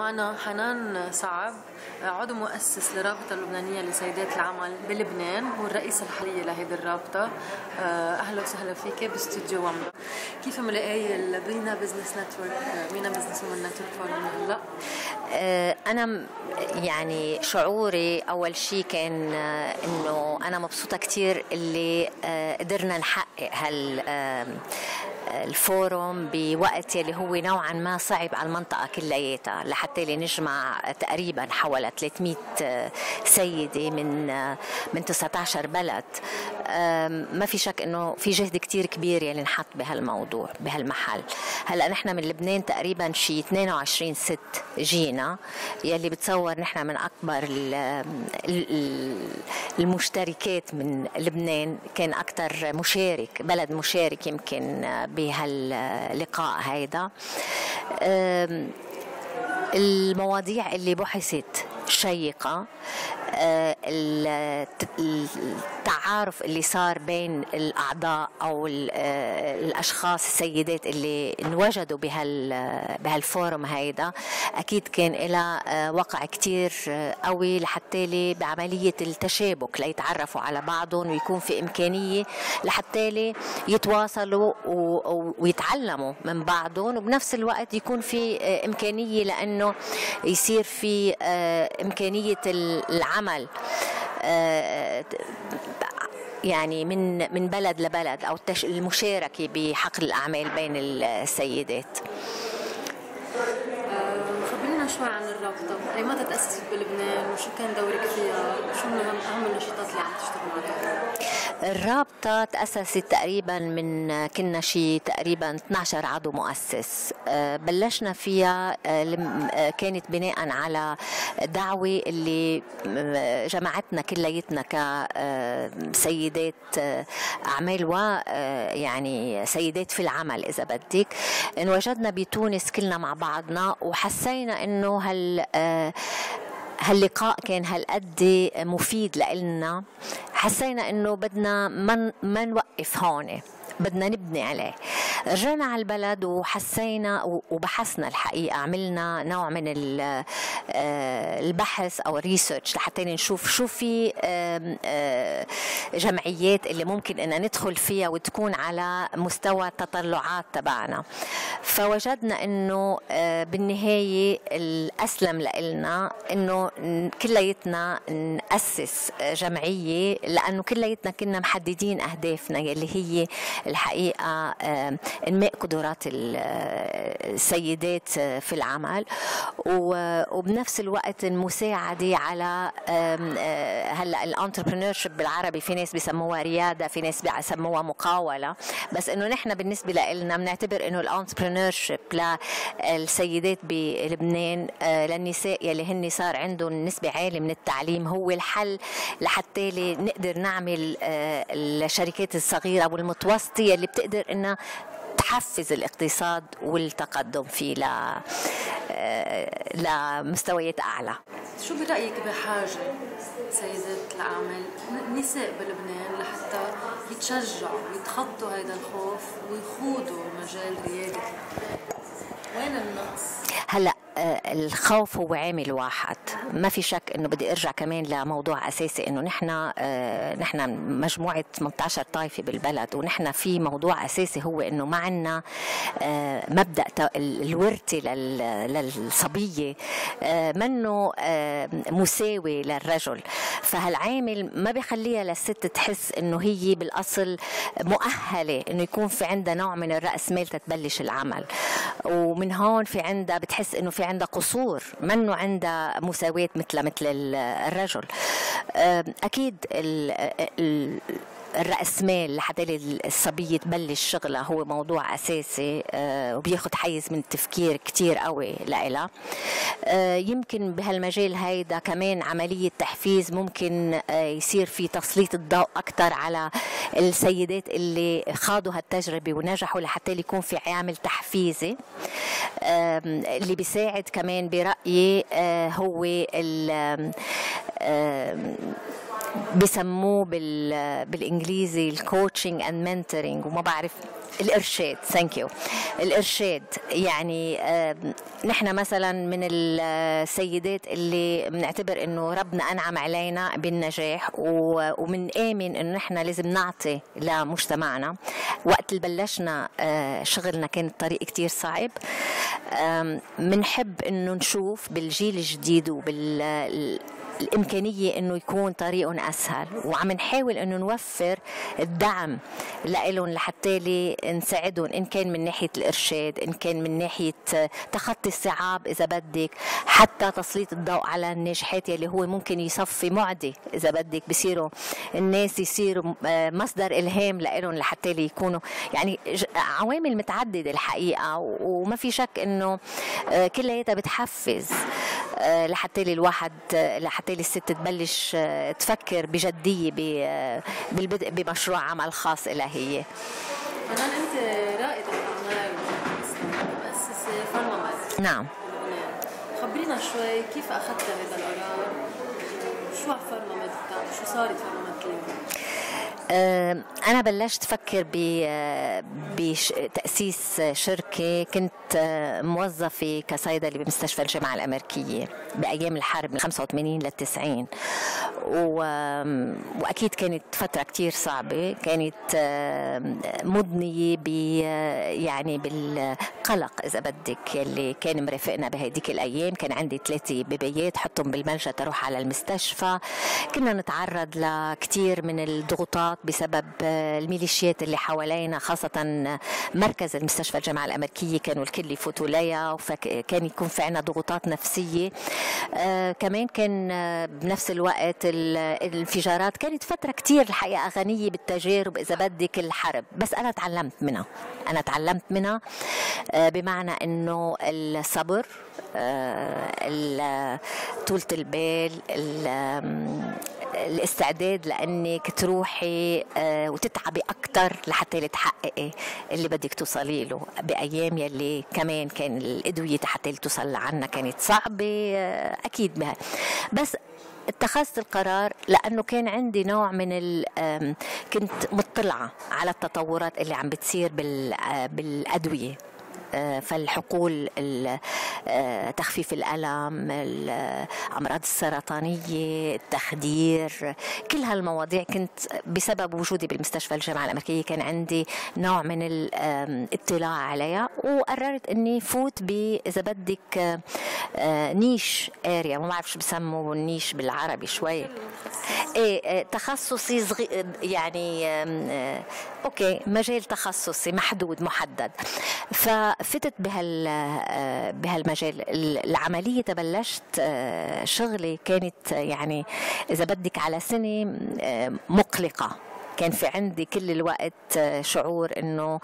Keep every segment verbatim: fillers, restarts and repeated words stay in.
معنا حنان صعب، عضو مؤسس لرابطة اللبنانية لسيدات العمل بلبنان والرئيسة الحالية لهيدي الرابطة. أهلا وسهلا فيك باستوديو ومضة. كيف ملاقي المينا بزنس نتورك، مينا بزنس وومن نتورك فورم هلا؟ أنا يعني شعوري أول شيء كان إنه أنا مبسوطة كتير اللي قدرنا نحقق هال الفورم بوقت يلي هو نوعا ما صعب على المنطقة كلياتها، لحتى نجمع تقريبا حوالي ثلاثمئة سيدة من من تسعة عشر بلد. ما في شك انه في جهد كتير كبير يلي نحط بهالموضوع بهالمحل. هلا نحن من لبنان تقريبا شي اثنين وعشرين ست جينا، يلي بتصور نحن من اكبر المشتركات من لبنان، كان اكثر مشارك بلد مشارك يمكن بهاللقاء هيدا. المواضيع اللي بحثت شيقة، التعارف اللي صار بين الأعضاء أو الأشخاص السيدات اللي انوجدوا بهالفورم هيدا، أكيد كان لها وقع كتير قوي لحتى بعملية التشابك ليتعرفوا على بعضهم، ويكون في إمكانية لحتى يتواصلوا ويتعلموا من بعضهم، وبنفس الوقت يكون في إمكانية لأنه يصير في إمكانية العمل يعني من من بلد لبلد، أو المشاركة بحقل الأعمال بين السيدات. خبرينا شوي عن الرابطة، أي متى تأسست بلبنان وشو كان دورك فيها وشو من أهم النشاطات اللي عم تشتغلوا عليها؟ الرابطة تأسست تقريبا من كنا شي تقريبا اثني عشر عضو مؤسس. بلشنا فيها كانت بناء على دعوة اللي جمعتنا كليتنا كسيدات أعمال ويعني سيدات في العمل إذا بدك. انوجدنا بتونس كلنا مع بعضنا، وحسينا إنه هال هاللقاء كان هالقد مفيد لإلنا. حسينا إنه بدنا ما ما نوقف هون، بدنا نبني عليه. رجعنا على البلد وحسينا وبحثنا، الحقيقة عملنا نوع من البحث أو الريسيرش لحتى نشوف شو في جمعيات اللي ممكن إن ندخل فيها وتكون على مستوى التطلعات تبعنا. فوجدنا إنه بالنهاية الأسلم لإلنا إنه كليتنا نأسس جمعية، لأنه كليتنا كنا محددين أهدافنا يلي هي الحقيقة انماء قدرات السيدات في العمل، وبنفس الوقت المساعدة على هلا الانتربرينورشيب بالعربي في ناس بيسموها ريادة، في ناس بيسموها مقاولة، بس انه نحن بالنسبة لنا بنعتبر انه الانتربرينورشيب للسيدات بلبنان، للنساء يلي هن صار عندهم نسبة عالية من التعليم، هو الحل لحتى نقدر نعمل الشركات الصغيرة والمتوسطة اللي بتقدر انها تحفز الاقتصاد والتقدم فيه ل لمستويات اعلى. شو برأيك بحاجة سيدات الأعمال نساء بلبنان لحتى يتشجعوا ويتخطوا هذا الخوف ويخوضوا مجال ريادة؟ وين النقص؟ هلا الخوف هو عامل واحد، ما في شك انه بدي ارجع كمان لموضوع اساسي، انه نحن نحن مجموعه ثمانية عشر طائفه بالبلد، ونحن في موضوع اساسي هو انه ما عندنا مبدا الورثه للصبيه منه مساوي للرجل، فهالعامل ما بيخليها للست تحس انه هي بالاصل مؤهله انه يكون في عندها نوع من الراس مال تتبلش العمل، ومن هون في عندها بتحس انه في عندها قصور، منه عندها مساواة مثل مثل الرجل. أكيد الرأسمال لحتى الصبية تبلش شغلها هو موضوع أساسي وبياخد حيز من التفكير كتير قوي لإلها. يمكن بهالمجال هيدا كمان عملية تحفيز، ممكن يصير في تسليط الضوء أكتر على السيدات اللي خاضوا هالتجربة ونجحوا لحتى يكون في عامل تحفيزي. اللي بيساعد كمان برأيي هو بسموه بالانجليزي الكوتشنج اند منتورنج، وما بعرف الإرشاد. ثانك يو. الإرشاد يعني آه نحن مثلا من السيدات اللي بنعتبر انه ربنا انعم علينا بالنجاح، ومنآمن انه نحن لازم نعطي لمجتمعنا. وقت اللي بلشنا آه شغلنا كان الطريق كتير صعب. بنحب انه نشوف بالجيل الجديد وبال الإمكانية إنه يكون طريقهم أسهل، وعم نحاول إنه نوفر الدعم لإلهم لحتى نساعدهم، إن كان من ناحية الإرشاد، إن كان من ناحية تخطي الصعاب إذا بدك، حتى تسليط الضوء على الناجحات اللي هو ممكن يصفي معدي إذا بدك، بصيروا الناس يصيروا مصدر إلهام لإلهم لحتى يكونوا يعني عوامل متعددة الحقيقة. وما في شك إنه كلها بتحفز لحتى الواحد لحتى الست تبلش تفكر بجدية بالبدء بمشروع عمل خاص لها هي. حنان، أنت رائدة أعمال مؤسسة فارماميد. نعم. خبرينا شوي كيف أخذت هذا القرار؟ شو فارماميد بتاعك؟ شو صارت فارماميد اليوم؟ أنا بلشت أفكر بتأسيس شركة. كنت موظفة كصيدلي بمستشفى الجامعة الأمريكية بأيام الحرب من خمسة وثمانين للتسعين، وأكيد كانت فترة كتير صعبة، كانت مضنية ب يعني بالقلق إذا بدك يلي كان مرافقنا بهديك الأيام. كان عندي ثلاثة بيبيات حطهم بالملجأ تروح على المستشفى. كنا نتعرض لكتير من الضغوطات بسبب الميليشيات اللي حوالينا، خاصة مركز المستشفى الجامعة الأمريكية كانوا الكل يفوتوا ليا، وكان يكون في عنا ضغوطات نفسية. آه كمان كان بنفس الوقت الانفجارات. كانت فترة كتير الحقيقة غنية بالتجارب إذا بدك الحرب، بس أنا تعلمت منها. أنا تعلمت منها آه بمعنى إنه الصبر، آه طولة البال، الاستعداد لأنك تروحي آه وتتعبي أكتر لحتى تحققي اللي بدك توصلي له. بأيام يلي كمان كان الأدوية حتى توصل عنا كانت صعبة آه أكيد بها، بس اتخذت القرار لأنه كان عندي نوع من ال كنت مطلعة على التطورات اللي عم بتصير بالأدوية، فالحقول، تخفيف الألم، الأمراض السرطانية، التخدير، كل هالمواضيع. كنت بسبب وجودي بالمستشفى الجامعة الأمريكية كان عندي نوع من الاطلاع عليها، وقررت أني فوت بإذا بدك نيش اريا، ما بعرف شو بسموه النيش بالعربي شوي، ايه تخصصي صغير يعني، اوكي مجال تخصصي محدود محدد. ففتت بهال بهالمجال. العمليه تبلشت شغلي كانت يعني اذا بدك على سنه مقلقه. كان في عندي كل الوقت شعور انه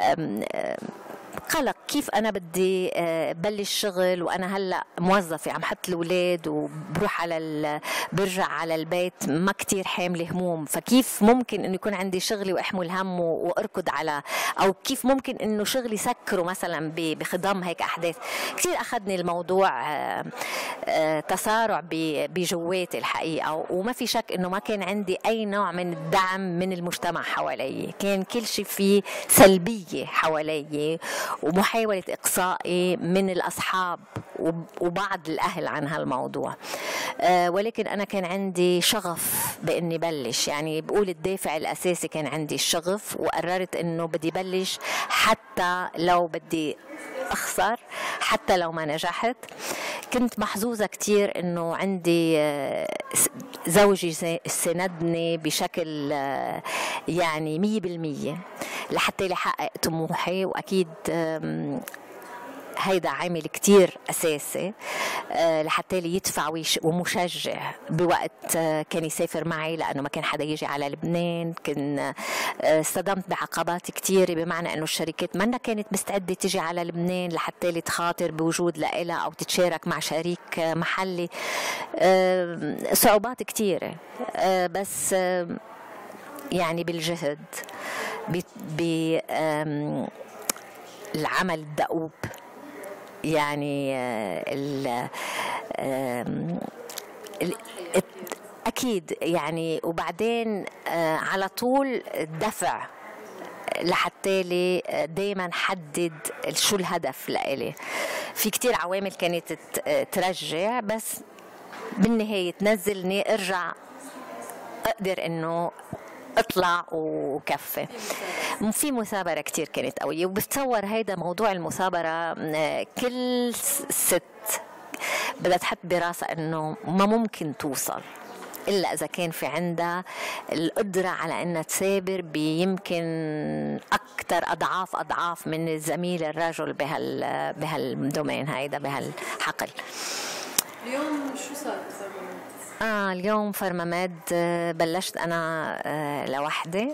قلق، كيف أنا بدي بلش شغل وأنا هلأ موظفة عم حط الأولاد وبروح على برجع على البيت ما كتير حامل هموم، فكيف ممكن إنه يكون عندي شغلي وأحمل هم وأركض على، أو كيف ممكن إنه شغلي سكره مثلا بخضم هيك أحداث. كتير أخذني الموضوع تسارع بجواتي الحقيقة، وما في شك إنه ما كان عندي أي نوع من الدعم من المجتمع حوالي. كان كل شيء فيه سلبية حوالي ومحاولة إقصائي من الأصحاب وبعض الأهل عن هالموضوع. أه ولكن أنا كان عندي شغف بإني بلش، يعني بقول الدافع الأساسي كان عندي الشغف، وقررت إنه بدي بلش حتى لو بدي أخسر، حتى لو ما نجحت. كنت محظوظة كتير إنه عندي زوجي سندني بشكل يعني مية بالمية لحتى يحقق طموحي، وأكيد هيدا عامل كتير أساسي لحتى لي يدفع ومشجع. بوقت كان يسافر معي لأنه ما كان حدا يجي على لبنان، كان صدمت بعقبات كتير، بمعنى أنه الشركات منا كانت مستعدة تجي على لبنان لحتى لي تخاطر بوجود لإلها أو تتشارك مع شريك محلي. صعوبات كتيرة، بس يعني بالجهد، بالعمل الدؤوب، يعني ال أكيد يعني. وبعدين على طول الدفع لحتى لي دايما حدد شو الهدف لإلي. في كتير عوامل كانت ترجع، بس بالنهاية تنزلني ارجع اقدر انه اطلع وكفي. في مثابرة كتير كانت قوية، وبتصور هيدا موضوع المثابرة كل ست بدها تحط براسها انه ما ممكن توصل إلا إذا كان في عندها القدرة على أنها تثابر بيمكن أكثر أضعاف أضعاف من الزميل الرجل بهال بهالدومين هيدا بهالحقل. اليوم شو صار فرماماد؟ آه اليوم فرماماد بلشت أنا آه لوحدي.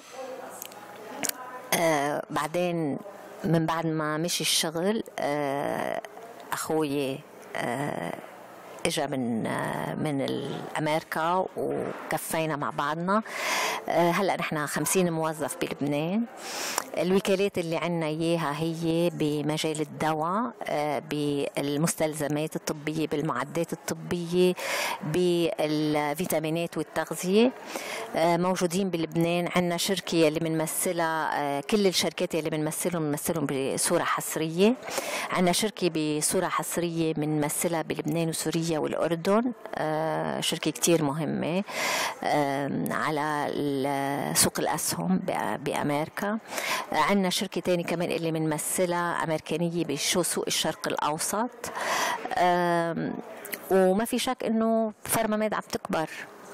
آه بعدين من بعد ما مشي الشغل آه أخوي آه اجا من من امريكا وكفينا مع بعضنا. هلا نحن خمسين موظف بلبنان. الوكالات اللي عنا اياها هي بمجال الدواء، بالمستلزمات الطبيه، بالمعدات الطبيه، بالفيتامينات والتغذيه. موجودين بلبنان. عنا شركه اللي بنمثلها، كل الشركات اللي بنمثلهم بنمثلهم بصوره حصريه. عنا شركه بصوره حصريه بنمثلها بلبنان وسوريا والأردن، آه شركة كتير مهمة آه على سوق الأسهم بأمريكا. آه عندنا شركة تاني كمان اللي بنمثلها أمريكانية بشو سوق الشرق الأوسط. آه وما في شك إنه فرماماد عم تكبر،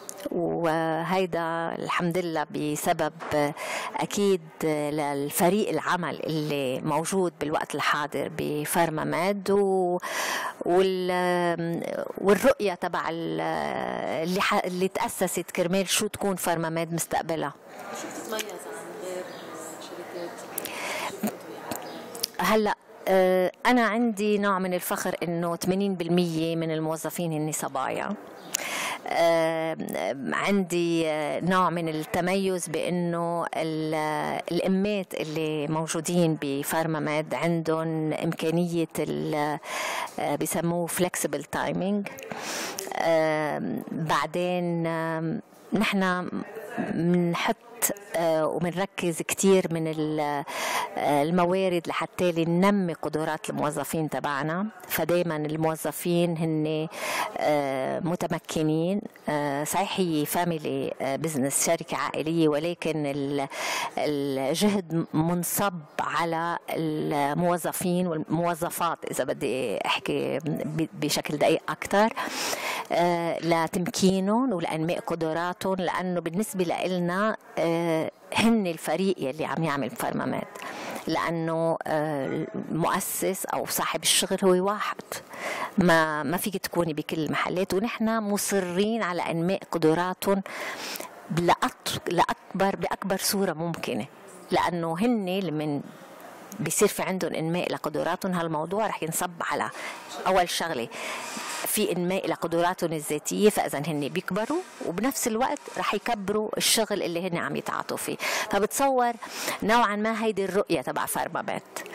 وهيدا الحمد لله بسبب أكيد للفريق العمل اللي موجود بالوقت الحاضر بفرماماد والرؤية تبع اللي, اللي تأسست كرمال شو تكون فرماماد مستقبلها. شو بتتميز عن غير شركات؟ هلأ أنا عندي نوع من الفخر إنه ثمانين بالمية من الموظفين هن صبايا. آه عندي نوع من التميز بأنه الأمات اللي موجودين بفرماماد عندهم إمكانية بيسموه flexible timing. آه بعدين آه نحن بنحط وبنركز كتير من الموارد لحتى ننمي قدرات الموظفين تبعنا. فدايما الموظفين هن متمكنين. صحيح هي فاميلي بزنس، شركة عائلية، ولكن الجهد منصب على الموظفين والموظفات إذا بدي أحكي بشكل دقيق أكتر، لتمكينهم ولأنماء قدراتهم، لأنه بالنسبة لنا هن الفريق يلي عم يعمل فرماماد، لأنه المؤسس أو صاحب الشغل هو واحد، ما ما فيك تكوني بكل المحلات، ونحن مصرين على أنماء قدراتهم لأكبر بأكبر صورة ممكنة، لأنه هن لمن بيصير في عندهم انماء لقدراتهم هالموضوع رح ينصب على اول شغله في انماء لقدراتهم الذاتيه، فاذا هن بيكبروا وبنفس الوقت رح يكبروا الشغل اللي هن عم يتعاطوا فيه. فبتصور نوعا ما هيدي الرؤيه تبع فرماماد.